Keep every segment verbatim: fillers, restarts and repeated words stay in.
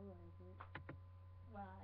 like it. Why?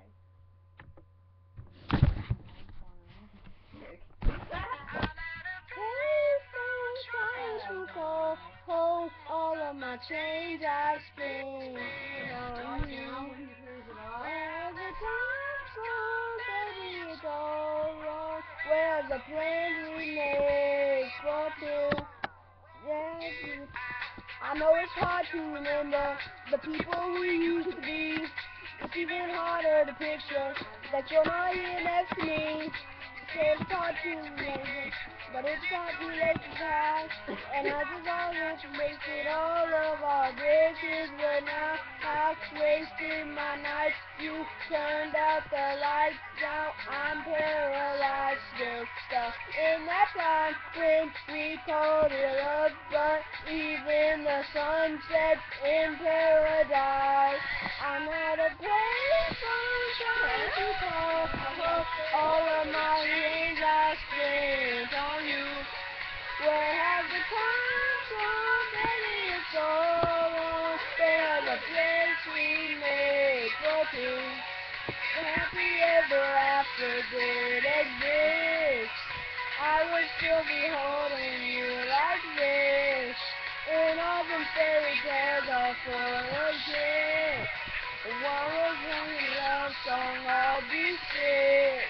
Payphone trying to call, hold all of my change I spent on you. Every time somebody is all wrong, where's the plans we made for two? Yeah, I know it's hard to remember the people we used to be. It's even harder to picture that you're not here next to me. It's hard to remember, but it's not too late to try. And I just always wasted all of our bridges, but now I've wasted my nights. You turned out the lights, now I'm paralyzed. Still stuck in that time when we called it love, but even the sun sets in paradise. I'm at a place I'm trying to call all of my years I spent on you. Where has the time gone? Baby, it's all wrong. There's a place we made for two. The happy ever after did exist. I would still be holding you like this. And all the fairy tales are full of shit. One was one love song, I'll be sick.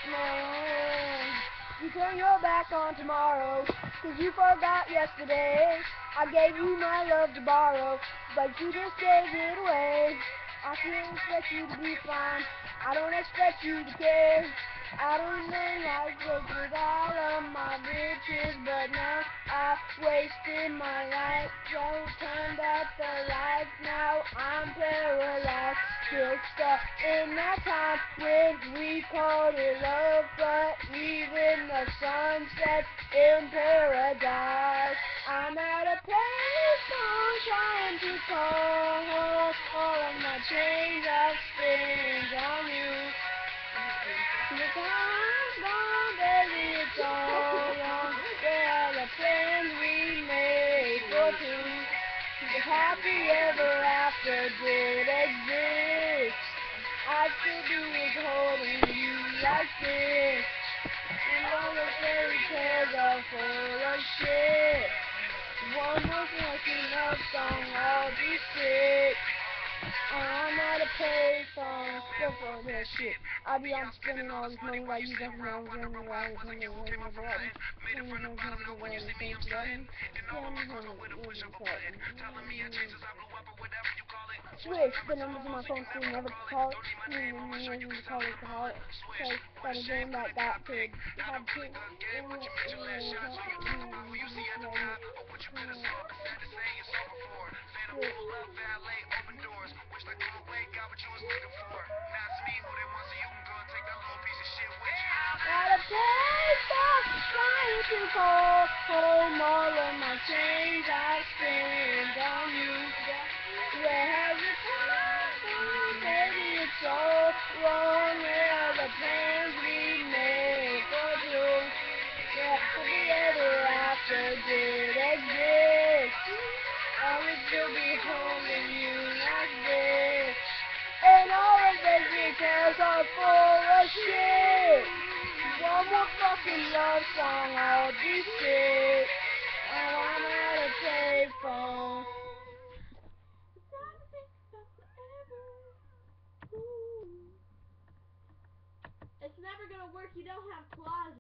You turn your back on tomorrow, cause you forgot yesterday. I gave you my love to borrow, but you just gave it away. I can't expect you to be fine, I don't expect you to care. I don't know like wasted all of my riches, but now I've wasted my life. So turned out the lights, now I'm paralyzed. Still stuck in that time when we called it love, but even the sun sets in paradise. I'm at a place I'm trying to call all of my chains I've spent on you. The time's gone, baby, it's all wrong. Where are the plans we made for two? The happy ever after did exist. I still be withholding you like this. And all the fairy tales are full of shit. One more fucking love song, I'll be sick. I'm at a payphone, still for this shit. I be on spending all this money while you got me on journey around with me and the button. And you're gonna come to the way and think that I'm switch the numbers on my phone screen, never call it. Mm, mm, mm, call it, call it. Okay, got a game that got to have to. Got a payphone trying to call home all of my change I spent on you. Where has it come from? Baby, it's all wrong. Where are the plans we made for you? Yeah, the ever after did exist. I would still be holding you like this. And all of the details are full of shit. One more fucking love song, I'll be sick. And I'm at a payphone. It's never gonna work, you don't have claws.